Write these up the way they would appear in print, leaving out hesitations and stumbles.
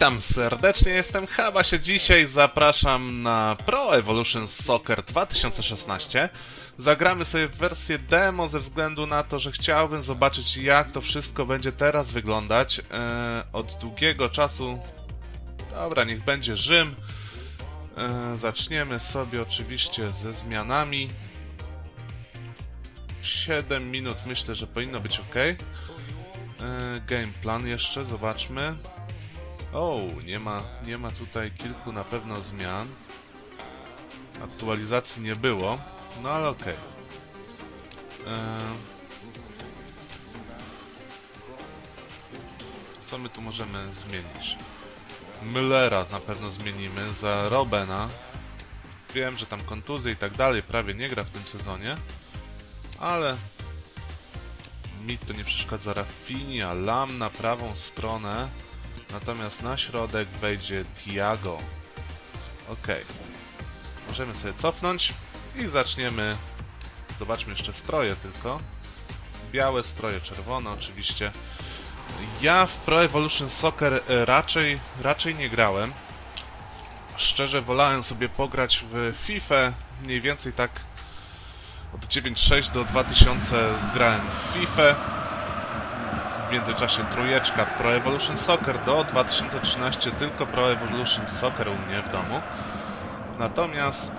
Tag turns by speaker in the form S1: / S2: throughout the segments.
S1: Witam serdecznie, jestem Habasie. Dzisiaj zapraszam na Pro Evolution Soccer 2016. Zagramy sobie w wersję demo ze względu na to, że chciałbym zobaczyć, jak to wszystko będzie teraz wyglądać. Od długiego czasu... Dobra, niech będzie Rzym. Zaczniemy sobie oczywiście ze zmianami. 7 minut myślę, że powinno być ok. Game plan jeszcze, zobaczmy. O, nie ma tutaj kilku na pewno zmian. Aktualizacji nie było, no ale okej. Co my tu możemy zmienić? Müllera na pewno zmienimy za Robena. Wiem, że tam kontuzje i tak dalej, prawie nie gra w tym sezonie. Ale mi to nie przeszkadza. Rafinha, Lam na prawą stronę. Natomiast na środek wejdzie Thiago. Ok. Możemy sobie cofnąć i zaczniemy. Zobaczmy jeszcze stroje tylko. Białe stroje, czerwone oczywiście. Ja w Pro Evolution Soccer raczej nie grałem. Szczerze wolałem sobie pograć w FIFA. Mniej więcej tak od 9.6 do 2000 grałem w FIFA. W międzyczasie trójeczka Pro Evolution Soccer do 2013 tylko Pro Evolution Soccer u mnie w domu. Natomiast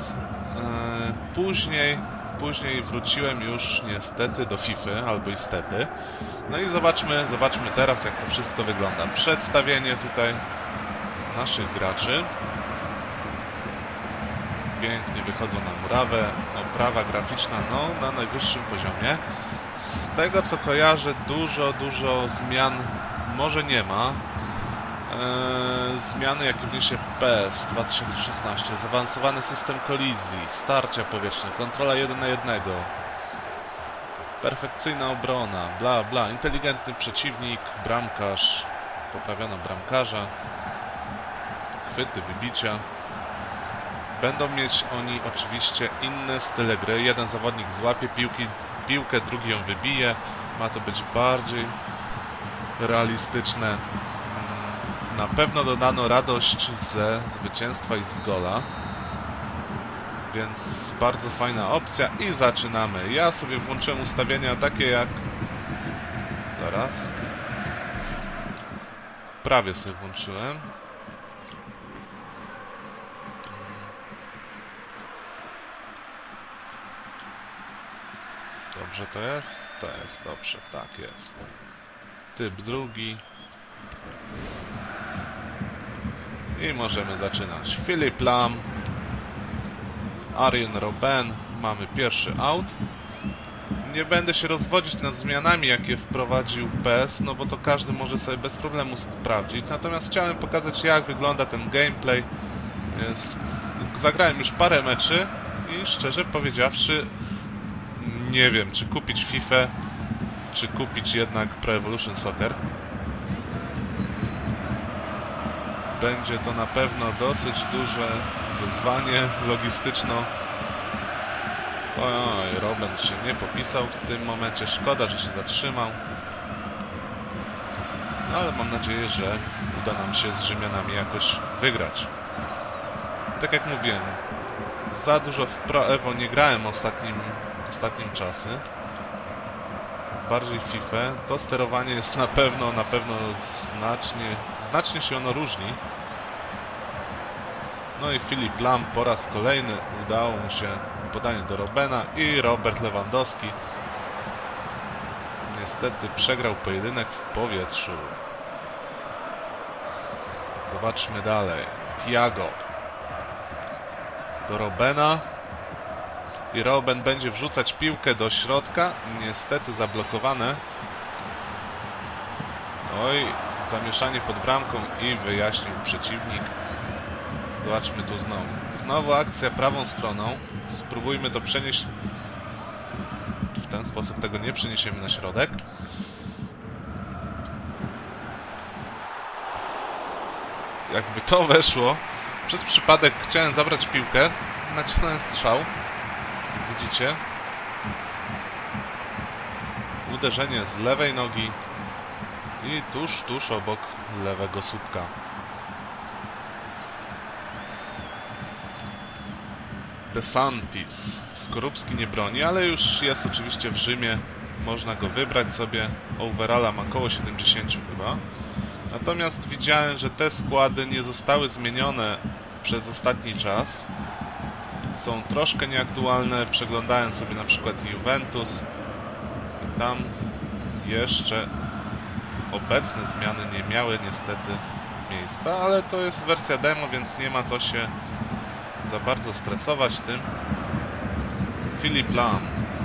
S1: później wróciłem już niestety do FIFA, albo istety. No i zobaczmy teraz, jak to wszystko wygląda. Przedstawienie tutaj naszych graczy. Pięknie wychodzą na murawę. Oprawa graficzna na najwyższym poziomie. Z tego co kojarzę, dużo zmian może nie ma. Zmiany jakie wniesie PES 2016. Zaawansowany system kolizji, starcia powietrzne, kontrola 1 na 1. Perfekcyjna obrona, bla bla. Inteligentny przeciwnik, bramkarz. Poprawiono bramkarza. Chwyty, wybicia. Będą mieć oni oczywiście inne style gry. Jeden zawodnik złapie piłkę, drugi ją wybije. Ma to być bardziej realistyczne. Na pewno dodano radość ze zwycięstwa i z gola. Więc bardzo fajna opcja i zaczynamy. Ja sobie włączyłem ustawienia takie jak... Zaraz. Prawie sobie włączyłem. Dobrze to jest? To jest dobrze, tak jest. Typ drugi. I możemy zaczynać. Philipp Lahm, Arjen Robben. Mamy pierwszy out. Nie będę się rozwodzić nad zmianami, jakie wprowadził PES, no bo to każdy może sobie bez problemu sprawdzić. Natomiast chciałem pokazać, jak wygląda ten gameplay. Zagrałem już parę meczy i szczerze powiedziawszy nie wiem, czy kupić FIFA, czy kupić jednak Pro Evolution Soccer. Będzie to na pewno dosyć duże wyzwanie logistyczno. Oj, Robben się nie popisał w tym momencie. Szkoda, że się zatrzymał. No, ale mam nadzieję, że uda nam się z Rzymianami jakoś wygrać. Tak jak mówiłem, za dużo w Pro Evo nie grałem ostatnim czasy. Bardziej FIFA. To sterowanie jest na pewno znacznie się ono różni. No i Philipp Lahm po raz kolejny udało mu się podanie do Robbena i Robert Lewandowski niestety przegrał pojedynek w powietrzu. Zobaczmy dalej. Thiago do Robbena. I Robben będzie wrzucać piłkę do środka. Niestety zablokowane. Oj, zamieszanie pod bramką i wyjaśnił przeciwnik. Zobaczmy tu znowu. Znowu akcja prawą stroną. Spróbujmy to przenieść. W ten sposób tego nie przeniesiemy na środek. Jakby to weszło. Przez przypadek chciałem zabrać piłkę. Nacisnąłem strzał. Widzicie? Uderzenie z lewej nogi i tuż obok lewego słupka. DeSantis. Skorupski nie broni, ale już jest oczywiście w Rzymie. Można go wybrać sobie. Overalla ma około 70 chyba. Natomiast widziałem, że te składy nie zostały zmienione przez ostatni czas. Są troszkę nieaktualne. Przeglądałem sobie na przykład Juventus. I tam jeszcze obecne zmiany nie miały niestety miejsca, ale to jest wersja demo, więc nie ma co się za bardzo stresować tym. Philipp Lahm.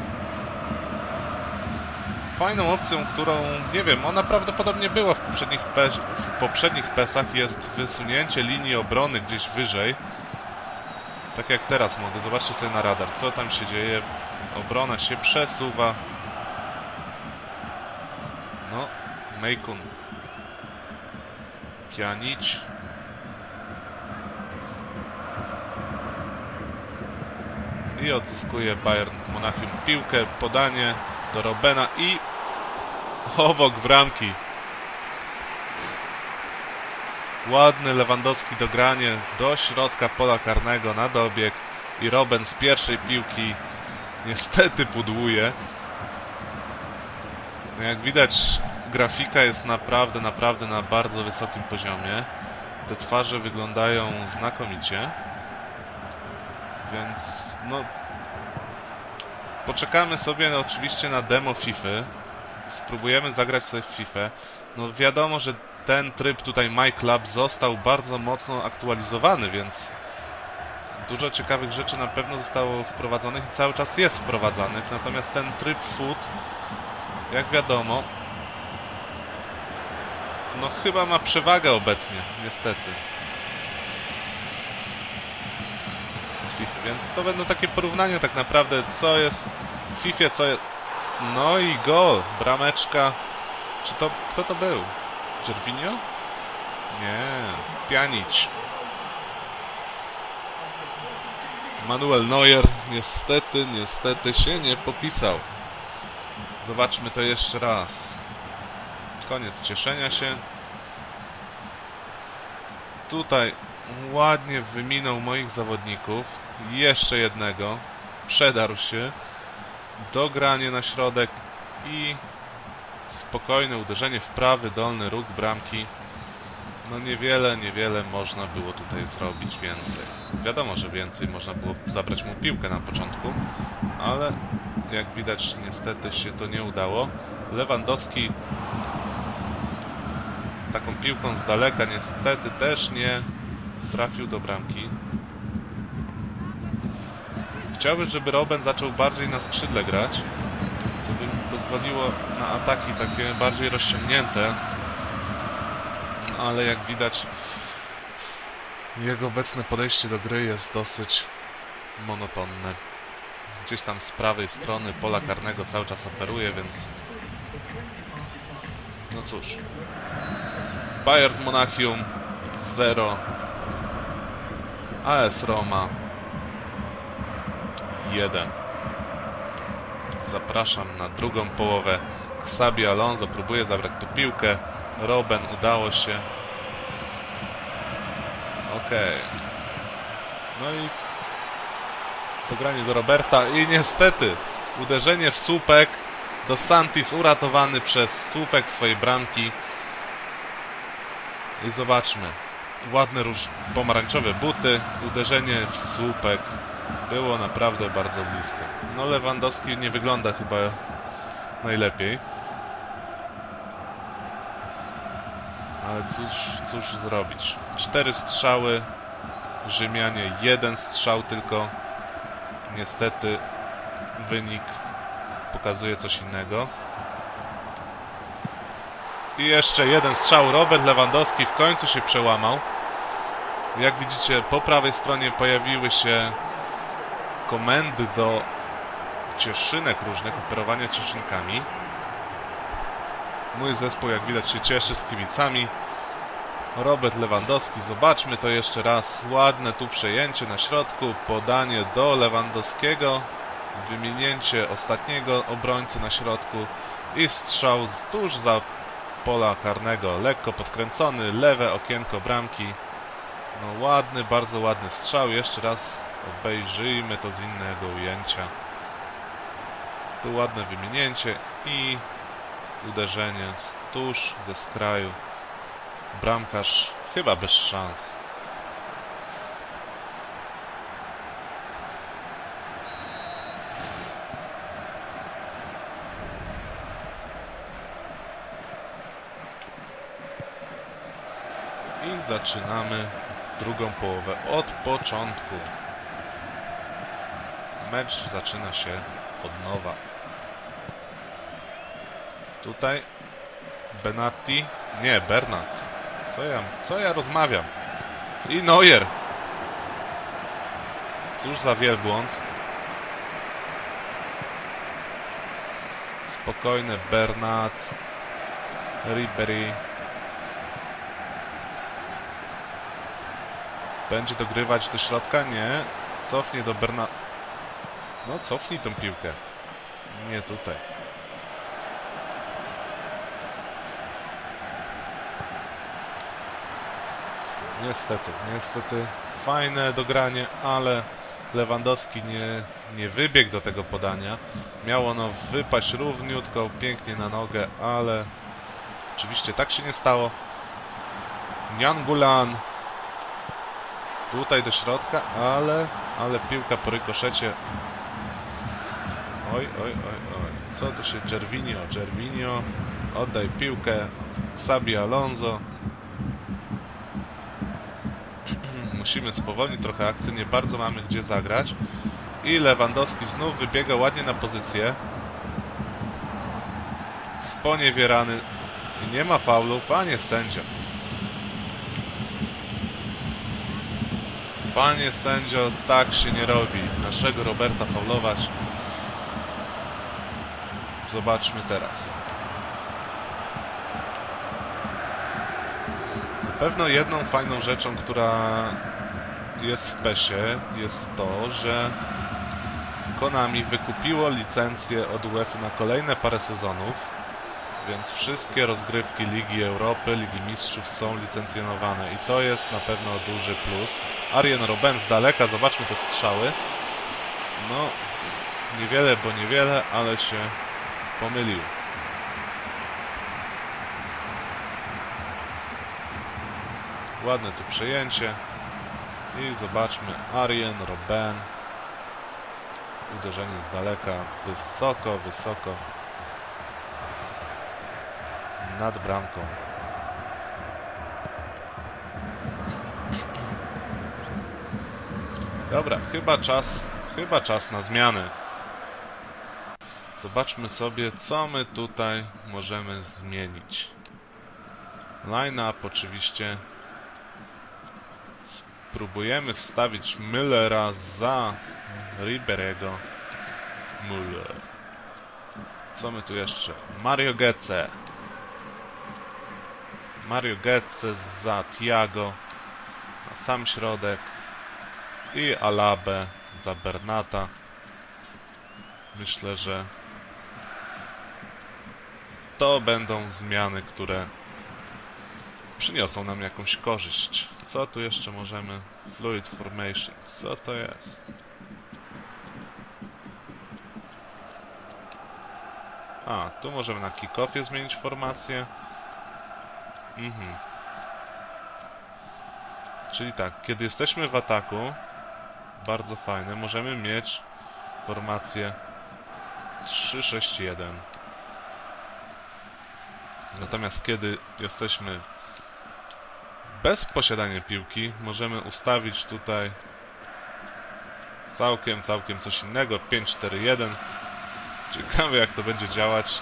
S1: Fajną opcją, którą, nie wiem, ona prawdopodobnie była w poprzednich PES-ach, jest wysunięcie linii obrony gdzieś wyżej. Tak jak teraz mogę. Zobaczcie sobie na radar, co tam się dzieje. Obrona się przesuwa. No, Mejkun. Pjanić. I odzyskuje Bayern Monachium piłkę, podanie do Robena i obok bramki. Ładny Lewandowski dogranie do środka pola karnego na dobieg i Robben z pierwszej piłki niestety pudłuje. Jak widać, grafika jest naprawdę na bardzo wysokim poziomie. Te twarze wyglądają znakomicie. Więc no, poczekamy sobie oczywiście na demo FIFA. Spróbujemy zagrać sobie w FIFA. No wiadomo, że ten tryb tutaj My Club został bardzo mocno aktualizowany, więc dużo ciekawych rzeczy na pewno zostało wprowadzonych i cały czas jest wprowadzanych. Natomiast ten tryb Foot, jak wiadomo, no chyba ma przewagę obecnie, niestety. Więc to będą takie porównania tak naprawdę, co jest w FIFA, co jest... No i gol, brameczka. Czy to... Kto to był? Gervinho? Nie, Pjanić. Manuel Neuer niestety się nie popisał. Zobaczmy to jeszcze raz. Koniec cieszenia się. Tutaj ładnie wyminął moich zawodników. Jeszcze jednego. Przedarł się. Dogranie na środek i spokojne uderzenie w prawy dolny róg bramki. No niewiele można było tutaj zrobić więcej. Wiadomo, że więcej można było zabrać mu piłkę na początku, ale jak widać niestety się to nie udało. Lewandowski taką piłką z daleka niestety też nie trafił do bramki. Chciałbym, żeby Robben zaczął bardziej na skrzydle grać, co by pozwoliło na ataki takie bardziej rozciągnięte, ale jak widać jego obecne podejście do gry jest dosyć monotonne. Gdzieś tam z prawej strony pola karnego cały czas operuje, więc no cóż. Bayern Monachium 0, AS Roma 1. Zapraszam na drugą połowę. Xabi Alonso próbuje zabrać tu piłkę. Robben udało się. Okej. No i to granie do Roberta i niestety uderzenie w słupek. DeSantis uratowany przez słupek swojej bramki. I zobaczmy. Ładne pomarańczowe buty. Uderzenie w słupek. Było naprawdę bardzo blisko. No Lewandowski nie wygląda chyba najlepiej. Ale cóż zrobić. 4 strzały. Rzymianie 1 strzał tylko. Niestety wynik pokazuje coś innego. I jeszcze jeden strzał. Robert Lewandowski w końcu się przełamał. Jak widzicie, po prawej stronie pojawiły się komendy do cieszynek różnych, operowania cieszynkami. Mój zespół, jak widać, się cieszy z kibicami. Robert Lewandowski, zobaczmy to jeszcze raz. Ładne tu przejęcie na środku, podanie do Lewandowskiego, wyminięcie ostatniego obrońcy na środku i strzał tuż za pola karnego, lekko podkręcony, lewe okienko bramki No ładny, bardzo ładny strzał. Jeszcze raz obejrzyjmy to z innego ujęcia. Tu ładne wyminięcie i uderzenie tuż ze skraju. Bramkarz chyba bez szans. I zaczynamy drugą połowę od początku. Mecz zaczyna się od nowa. Tutaj Benatti, nie, Bernat. Co ja rozmawiam? I Neuer. Cóż za wielbłąd. Spokojny Bernat. Ribery. Będzie dogrywać do środka? Nie. Cofnie do Bernat. No cofnij tą piłkę. Nie tutaj. Niestety. Fajne dogranie, ale Lewandowski nie wybiegł do tego podania. Miało ono wypaść równiutko, pięknie na nogę, ale oczywiście tak się nie stało. Nainggolan. Tutaj do środka, ale piłka po rykoszecie. Oj. Co tu się... Gervinho. Oddaj piłkę. Xabi Alonso. Musimy spowolnić trochę akcję, nie bardzo mamy gdzie zagrać. I Lewandowski znów wybiega ładnie na pozycję. Sponiewierany. I nie ma faulu. Panie sędzio. Panie sędzio, tak się nie robi. Naszego Roberta faulować. Zobaczmy teraz. Na pewno jedną fajną rzeczą, która jest w PES-ie, jest to, że Konami wykupiło licencję od UEFA na kolejne parę sezonów, więc wszystkie rozgrywki Ligi Europy, Ligi Mistrzów są licencjonowane i to jest na pewno duży plus. Arjen Robben z daleka, zobaczmy te strzały. No, niewiele, ale się pomylił. Ładne tu przejęcie. I zobaczmy, Arjen Robben. Uderzenie z daleka, wysoko. Nad bramką. Dobra, chyba czas na zmiany. Zobaczmy sobie, co my tutaj możemy zmienić. Line-up oczywiście. Spróbujemy wstawić Müllera za Ribery'ego. Müller. Co my tu jeszcze? Mario Götze za Thiago na sam środek i Alabę za Bernata. Myślę, że to będą zmiany, które przyniosą nam jakąś korzyść. Co tu jeszcze możemy? Fluid Formation. Co to jest? A, tu możemy na kick-offie zmienić formację. Czyli tak, kiedy jesteśmy w ataku, bardzo fajne, możemy mieć formację 3-6-1. Natomiast kiedy jesteśmy bez posiadania piłki, możemy ustawić tutaj całkiem coś innego. 5-4-1. Ciekawe, jak to będzie działać.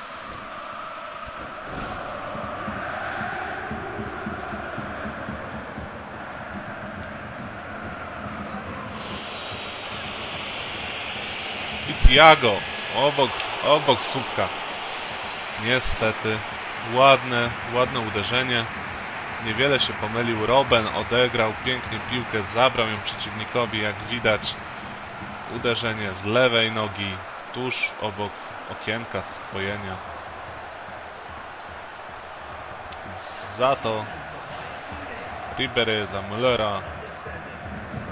S1: I Thiago obok słupka. Niestety. Ładne uderzenie. Niewiele się pomylił. Robben odegrał pięknie piłkę, zabrał ją przeciwnikowi, jak widać. Uderzenie z lewej nogi, tuż obok okienka spojenia. Za to Ribery za Müllera.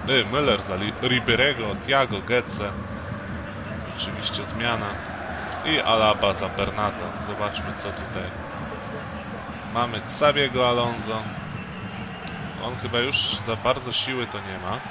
S1: Müller za Ribérego, Thiago, Getze. Oczywiście zmiana. I Alaba za Bernata. Zobaczmy, co tutaj. Mamy Xabiego Alonso. On chyba już za bardzo siły to nie ma.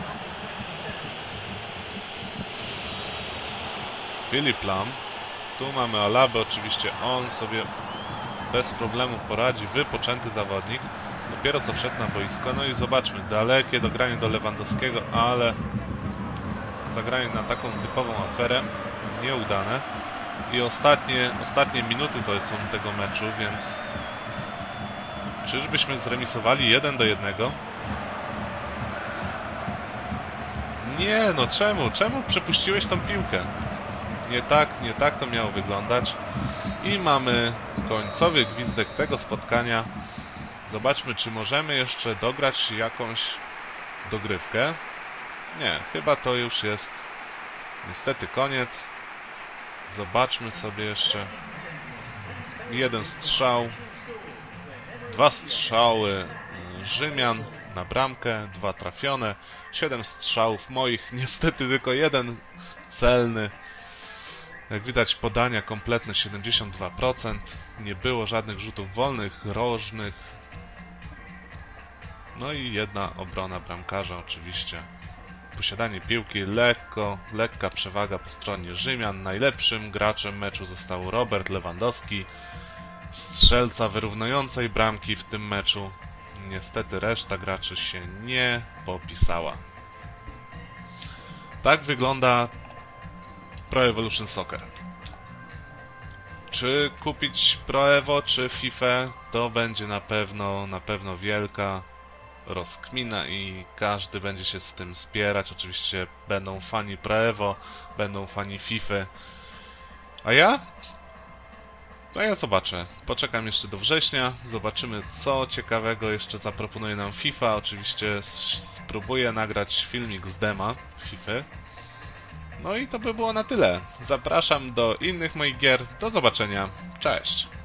S1: Philipp Lahm. Tu mamy Alabę, oczywiście on sobie bez problemu poradzi. Wypoczęty zawodnik. Dopiero co wszedł na boisko. No i zobaczmy, dalekie dogranie do Lewandowskiego, ale zagranie na taką typową aferę nieudane. I ostatnie minuty to są tego meczu, więc czyżbyśmy zremisowali 1-1? Nie, no czemu? Czemu przepuściłeś tą piłkę? Nie tak to miało wyglądać. I mamy końcowy gwizdek tego spotkania. Zobaczmy, czy możemy jeszcze dograć jakąś dogrywkę. Nie, chyba to już jest niestety koniec. Zobaczmy sobie jeszcze. Jeden strzał. 2 strzały Rzymian na bramkę, 2 trafione. 7 strzałów moich, niestety tylko 1 celny. Jak widać, podania kompletne 72%. Nie było żadnych rzutów wolnych, rożnych. No i 1 obrona bramkarza oczywiście. Posiadanie piłki lekka przewaga po stronie Rzymian. Najlepszym graczem meczu został Robert Lewandowski, strzelca wyrównującej bramki w tym meczu. Niestety reszta graczy się nie popisała. Tak wygląda Pro Evolution Soccer. Czy kupić Pro Evo, czy FIFA, to będzie na pewno wielka rozkmina i każdy będzie się z tym spierać. Oczywiście będą fani Pro Evo, będą fani FIFA. A ja? No ja zobaczę. Poczekam jeszcze do września. Zobaczymy, co ciekawego jeszcze zaproponuje nam FIFA. Oczywiście spróbuję nagrać filmik z dema FIFA. No i to by było na tyle. Zapraszam do innych moich gier. Do zobaczenia. Cześć!